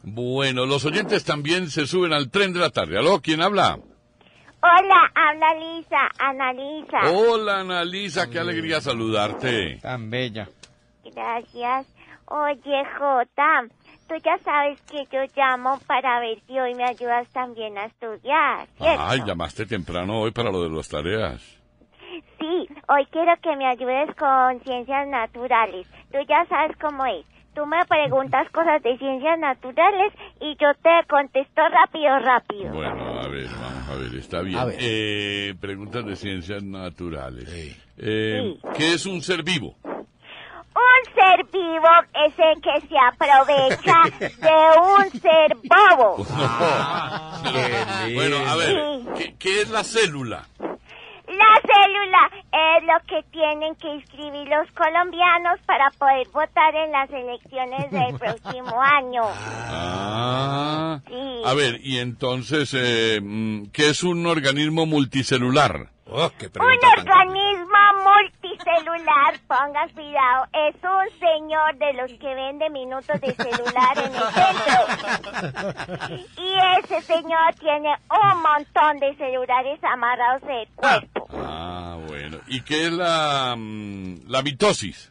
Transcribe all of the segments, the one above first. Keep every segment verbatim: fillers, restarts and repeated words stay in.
Bueno, los oyentes también se suben al tren de la tarde. ¿Aló? ¿Quién habla? Hola, habla Lisa, Analisa. Hola, Analisa, qué alegría saludarte. Tan bella. Gracias. Oye, Jota, tú ya sabes que yo llamo para ver si hoy me ayudas también a estudiar, ¿cierto? Ay, llamaste temprano hoy para lo de las tareas. Sí, hoy quiero que me ayudes con ciencias naturales. Tú ya sabes cómo es. Tú me preguntas cosas de ciencias naturales y yo te contesto rápido, rápido. Bueno, a ver, vamos a ver, está bien. A ver. Eh, preguntas de ciencias naturales. Sí. Eh, Sí. ¿Qué es un ser vivo? Un ser vivo es el que se aprovecha de un ser bobo. Bueno, a ver, Sí. ¿qué, qué es la célula? La célula es lo que tienen que inscribir los colombianos para poder votar en las elecciones del próximo año. Ah, Sí. a ver, y entonces, eh, mm, ¿qué es un organismo multicelular? Oh, qué Un pregunta tan organismo multicelular, pongas cuidado, es un señor de los que vende minutos de celular en el centro. Y ese señor tiene un montón de celulares amarrados del cuerpo. Ah, bueno. ¿Y qué es la, mm, la mitosis?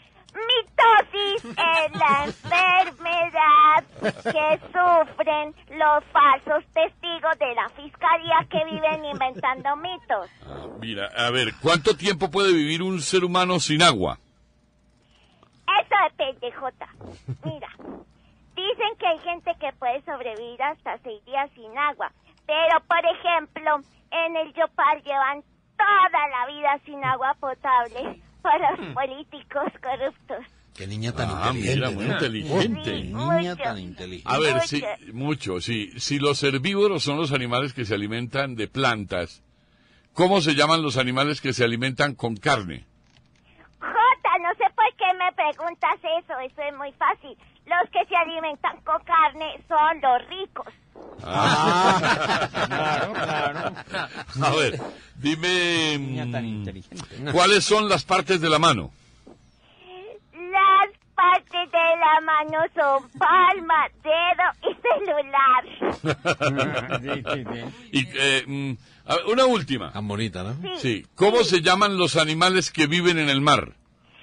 Mitosis es la enfermedad que sufren los falsos testigos de la fiscalía que viven inventando mitos. Ah, mira, a ver, ¿cuánto tiempo puede vivir un ser humano sin agua? Eso depende, Jota. Mira, dicen que hay gente que puede sobrevivir hasta seis días sin agua, pero por ejemplo, en el Yopal llevan toda la vida sin agua potable por los políticos corruptos. Qué niña tan Ah, inteligente. mira, muy ¿no? inteligente. Qué Sí, niña mucho. tan inteligente. A ver, Mucho. sí, mucho, sí. Si los herbívoros son los animales que se alimentan de plantas, ¿cómo se llaman los animales que se alimentan con carne? Jota, no sé por qué me preguntas eso, eso es muy fácil. Los que se alimentan con carne son los ricos. Ah. Claro, claro. A ver, dime, Niña tan mm, inteligente. ¿cuáles son las partes de la mano? Las partes de la mano son palma, dedo y celular. Sí, sí, sí. Y eh, mm, a ver, una última. Tan bonita, ¿no? Sí. Sí, ¿cómo se llaman los animales que viven en el mar?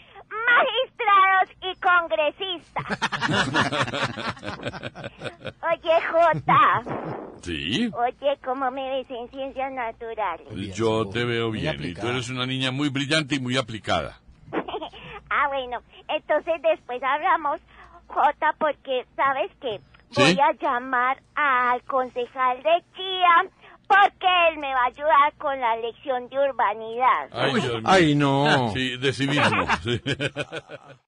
Magistrados y congresistas. Oye, Jota. Sí. Oye, ¿cómo me ves en ciencias naturales? Bien, Yo seguro. te veo Muy bien y tú aplicada. eres una niña muy brillante y muy aplicada. Ah, bueno, entonces después hablamos, Jota, porque, ¿sabes qué? ¿Sí? Voy a llamar al concejal de Chía porque él me va a ayudar con la lección de urbanidad. Ay, Dios mío. Ay, no. Sí, de civismo. Sí.